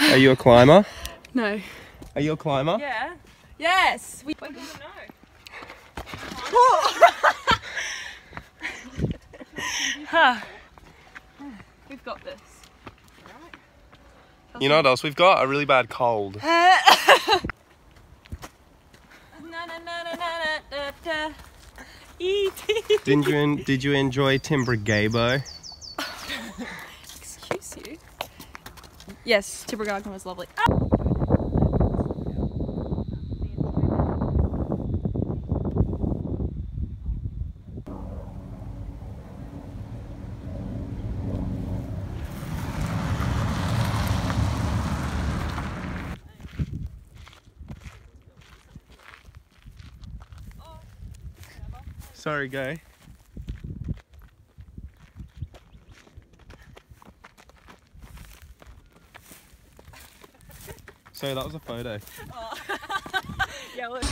Are you a climber? No. Are you a climber? Yeah. Yes. We don't know. We've got this. You know what else we've got? A really bad cold. Did you enjoy Tibrogargan? Excuse you. Yes, Tibrogargan was lovely. Sorry, go. So that was a photo. Oh. Yeah, look.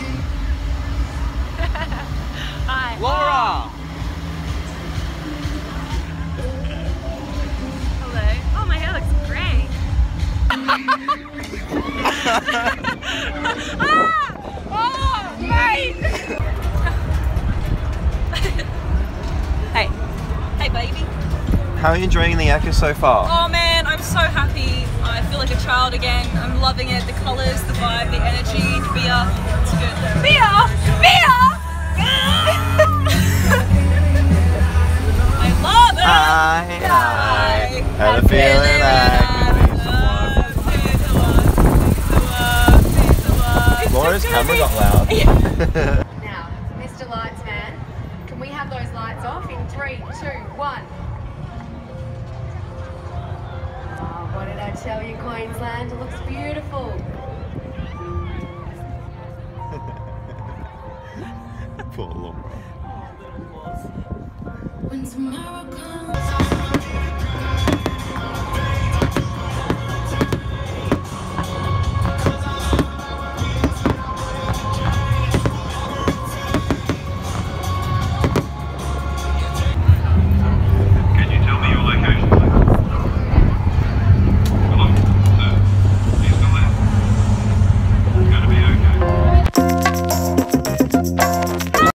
Hi. Laura! Hello. Oh, my hair looks great. Oh, mate! Hey. Hey, baby. How are you enjoying the Ekka so far? Oh man, I'm so happy. I feel like a child again. I'm loving it. The colours, the vibe, the energy, the beer. It's good. Beer! Beer! I love it! I had a feeling that Laura's camera got loud. Now, Mr. Lightsman, can we have those lights off in 3, 2, 1? Oh, what did I tell you, Queensland? It looks beautiful. Poor Laura. When tomorrow comes.